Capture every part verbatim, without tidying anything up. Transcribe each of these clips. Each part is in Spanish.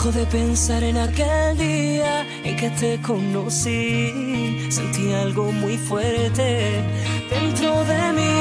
dejo de pensar en aquel día en que te conocí. Sentí algo muy fuerte dentro de mí.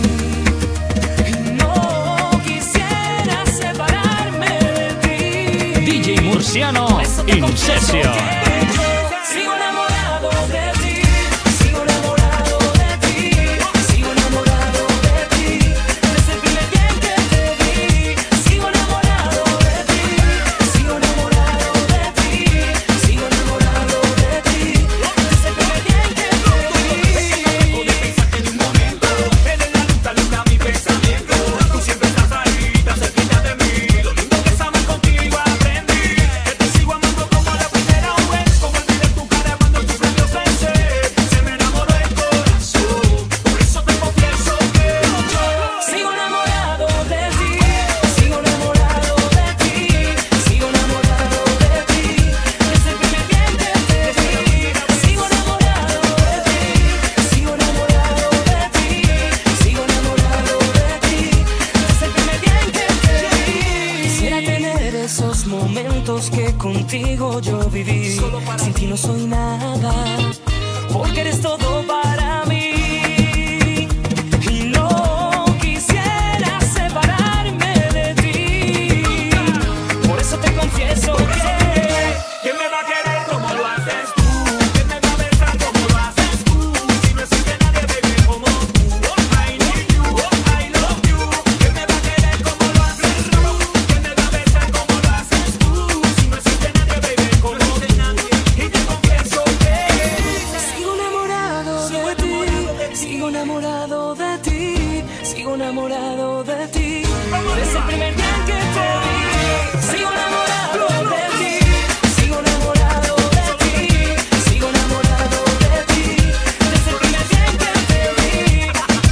Y no quisiera separarme de ti. D J Murciano in session. Sigo enamorado de ti. Sigo enamorado de ti. Sigo enamorado de ti. Desde el primer día en que te vi. Sigo enamorado de ti. Sigo enamorado de ti. Sigo enamorado de ti. Desde el primer día en que te vi. Pude pensarte en un momento. Eres la luz, alumbra mi pensamiento. Tú siempre estás ahí, tan cerquita de mí. Lo lindo que es amar contigo aprendí. Que te sigo amando como la primera vez. Como el video en tu cara cuando tus labios pensé. Se me enamoró el corazón. Por eso te confieso que yo Sigo enamorado de ti. Sigo enamorado de ti. Sigo enamorado de ti. Desde el primer día en que te vi. Sigo enamorado de ti. Sigo enamorado de ti. Sigo enamorado de ti. Desde el primer día en que te vi. Quisiera tener esos momentos que contigo yo viví. Sin ti no soy nada, porque eres todo para mí. Y no quisiera separarme de ti. Por eso te confieso que ¿quién me va a querer como lo haces tú? ¿Quién me va a besar como lo haces tú? Si no existe nadie, baby, como tú. Oh, I need you, oh, I love you. ¿Quién me va a querer como lo haces tú? ¿Quién me va a besar como lo haces tú? Si no existe nadie, baby, como tú. Y te confieso que sigo enamorado de ti. Sigo enamorado de ti. Sigo enamorado de ti. Desde el primer día en que te vi. Sigo enamorado de ti. Sigo enamorado de ti. Sigo enamorado de ti. Desde el primer día en que te vi.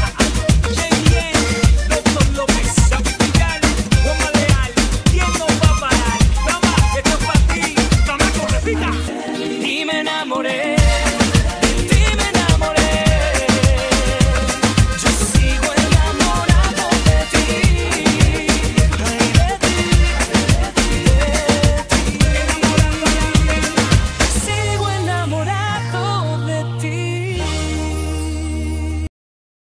Doctor López, Capital, Juan Leal, ¿quién nos va a parar? Dama, esto es para ti. Dama, repita. Y me enamoré.